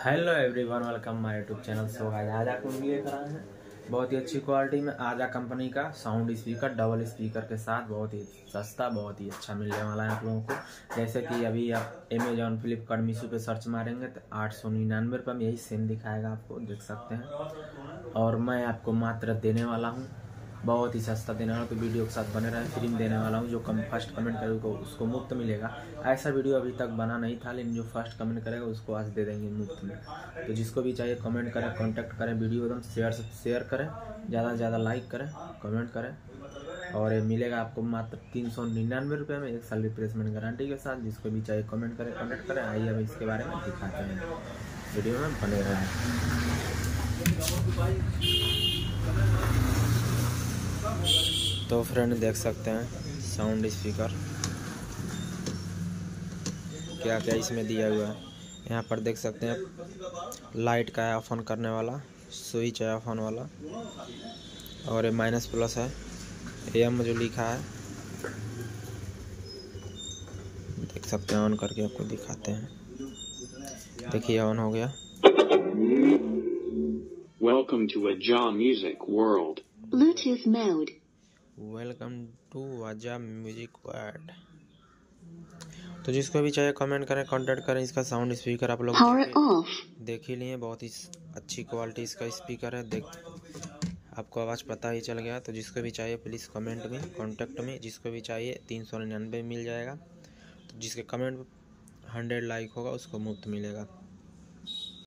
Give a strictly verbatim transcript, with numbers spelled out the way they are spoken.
Hello everyone, welcome my YouTube channel. So guys आज आपको लेकर आए हैं बहुत ही अच्छी क्वालिटी में आजा कंपनी का साउंड स्पीकर, डबल स्पीकर के साथ बहुत ही सस्ता, बहुत ही अच्छा मिलने वाला है आप लोगों को। जैसे कि अभी आप अमेजॉन, फ्लिपकार्ट, मीशो पे सर्च मारेंगे तो आठ सौ निन्यानवे रुपये में यही सेम दिखाएगा, आपको देख सकते हैं। और मैं आपको मात्र देने वाला हूँ, बहुत ही सस्ता देने वाला हूँ, तो वीडियो के साथ बने रहे। फ्री में देने वाला हूँ, जो कम फर्स्ट कमेंट करेगा उसको मुफ्त मिलेगा। ऐसा वीडियो अभी तक बना नहीं था, लेकिन जो फर्स्ट कमेंट करेगा उसको आज दे देंगे मुफ्त में। तो जिसको भी चाहिए कमेंट करें, कांटेक्ट करें, वीडियो एकदम शेयर शेयर करें, ज़्यादा से ज़्यादा लाइक करें, कमेंट करें। और ये मिलेगा आपको मात्र तीन सौ निन्यानवे रुपये में, एक साल रिप्लेसमेंट गारंटी के साथ। जिसको भी चाहिए कमेंट करें, कॉन्टेक्ट करें। आइए अब इसके बारे में दिखाते हैं, वीडियो में बने रहें। तो फ्रेंड देख सकते हैं साउंड स्पीकर क्या क्या इसमें दिया हुआ है। यहाँ पर देख सकते हैं लाइट का है, ऑफ ऑन करने वाला स्विच है, ऑफ ऑन वाला। और ये माइनस प्लस है, एम जो लिखा है देख सकते हैं। ऑन करके आपको दिखाते हैं, देखिए ऑन हो गया। Welcome to Aja Music World. Bluetooth mode. Welcome to Aaja music world. तो जिसको भी चाहिए कमेंट करें, कांटेक्ट करें। इसका साउंड स्पीकर आप लोग Power off. देख ही लिए, बहुत ही अच्छी क्वालिटी इसका स्पीकर है। देख आपको आवाज़ पता ही चल गया। तो जिसको भी चाहिए प्लीज़ कमेंट में, कांटेक्ट में। जिसको भी चाहिए तीन सौ निन्यानवे मिल जाएगा। तो जिसके कमेंट हंड्रेड लाइक होगा उसको मुफ्त मिलेगा।